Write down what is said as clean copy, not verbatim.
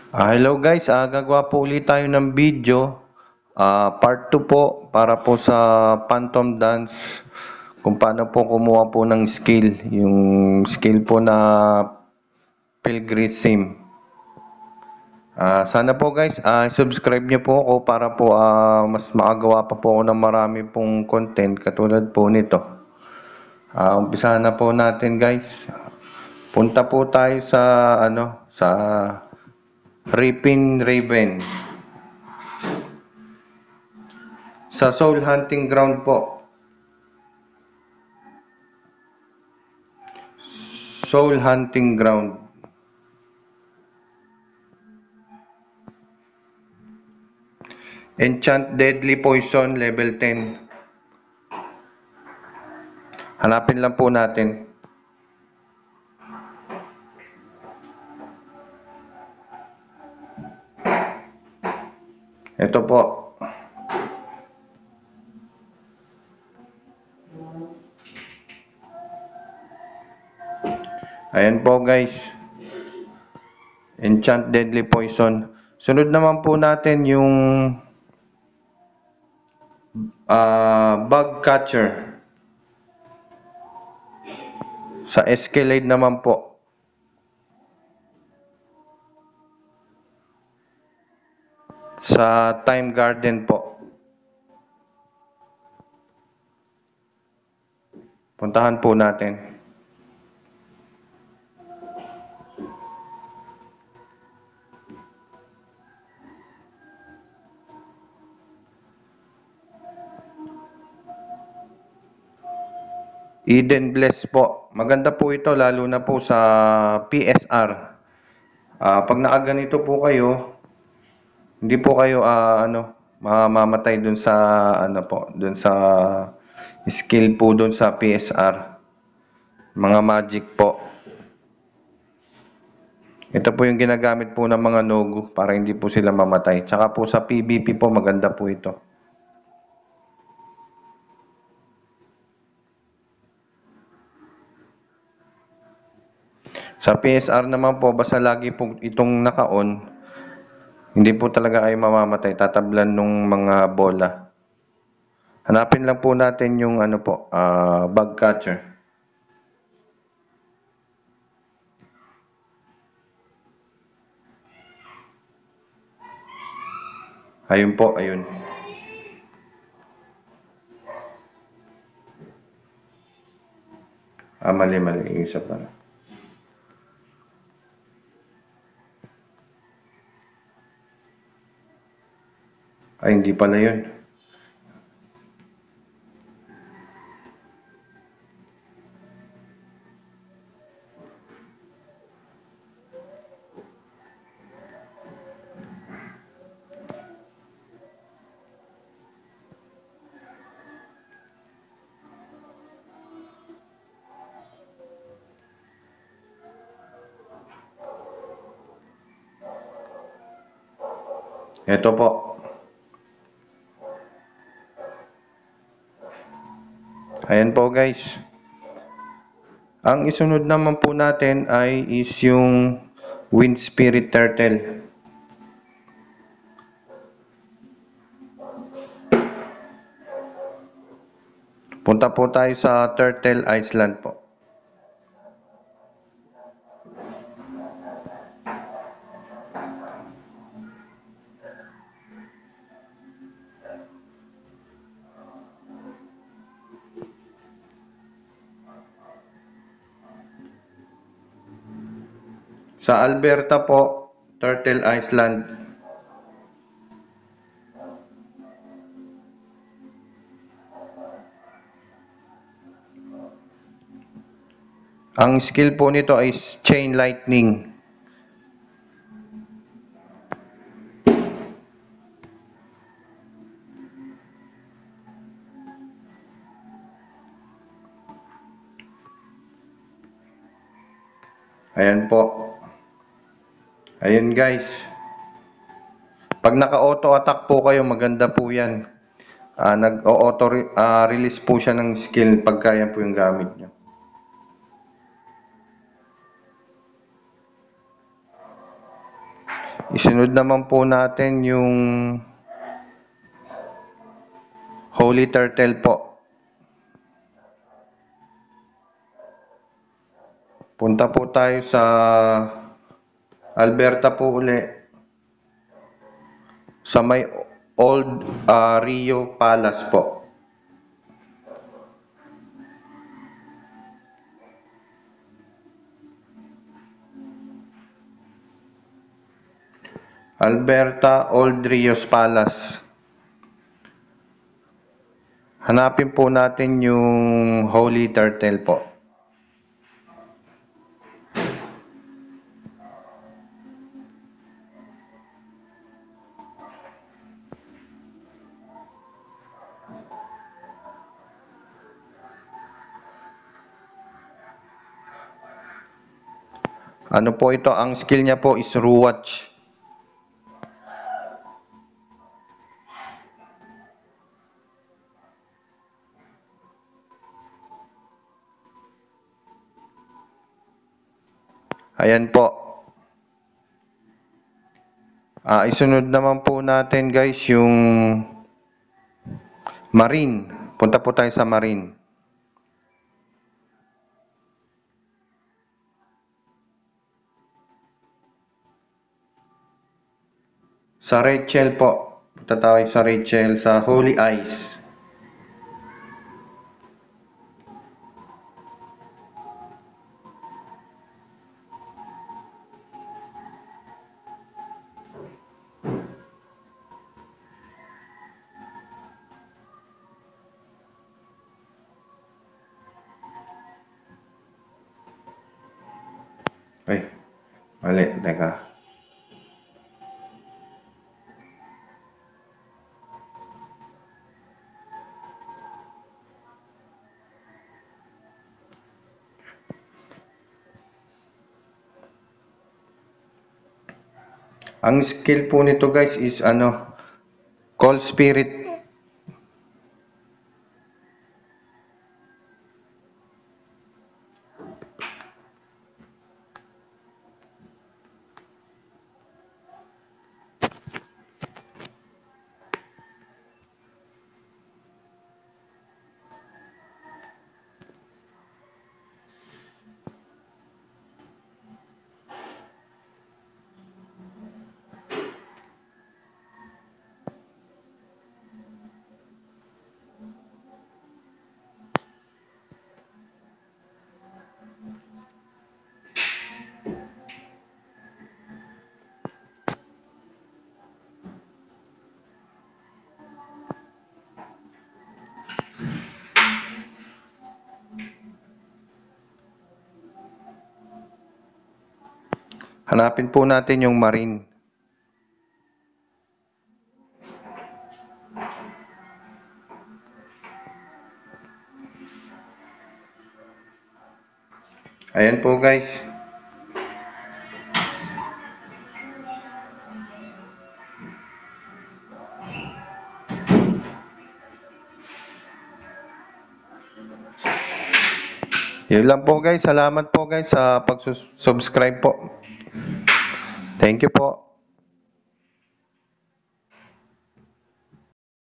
Hello guys, gagawa po ulit tayo ng video. Part 2 po para po sa Phantom Dance. Kung paano po kumuha po ng skill. Yung skill po na Pilgrim. Sana po guys, subscribe niyo po ako para po mas makagawa pa po ako ng marami pong content katulad po nito. Umpisahan na po natin guys. Punta po tayo sa sa Ripon Raven. Sa Soul Hunting Ground po. Soul Hunting Ground. Enchant Deadly Poison level 10. Hanapin lang po natin. Ito po. Ayan po guys. Enchant Deadly Poison. Sunod naman po natin yung Bug Catcher. Sa Escalade naman po. Sa Time Garden po. Puntahan po natin. Eden Bless po. Maganda po ito lalo na po sa PSR. Pag nakaganito po kayo, hindi po kayo mamamatay dun sa dun sa skill po dun sa PSR. Mga magic po. Ito po yung ginagamit po ng mga Nogu para hindi po sila mamatay. Tsaka po sa PvP po maganda po ito. Sa PSR naman po, basta lagi po itong naka-on, hindi po talaga kayo mamamatay. Tatablan nung mga bola. Hanapin lang po natin yung bug catcher. Ayun po, ayun. Mali. Isa pa. Ay, hindi pala yun. Ito po. Ayan po guys. Ang isunod naman po natin ay is yung Wind Spirit Turtle. Punta po tayo sa Turtle Island po. Sa Alberta po, Turtle Island. Ang skill po nito ay Chain Lightning. Ayan po. Ayan guys. Pag naka-auto attack po kayo, maganda po yan. Nag-auto release po siya ng skill pagka yan po yung gamit nyo. Isunod naman po natin yung Holy Turtle po. Punta po tayo sa Alberta po uli. Sa may Old Rio Palace po. Alberta Old Rios Palace. Hanapin po natin yung Holy Turtle po. Ano po ito? Ang skill niya po is Ruwatch. Ayan po. Isunod naman po natin guys yung Marine. Punta po tayo sa Marine. Sa Rachel po. Punta tayo sa Rachel sa Holy Eyes. Ay, mali. Teka. Ang skill po nito guys is Call Spirit. Hanapin po natin yung Marine. Ayan po guys. Yun lang po guys. Salamat po guys sa pag-subscribe po. Thank you po.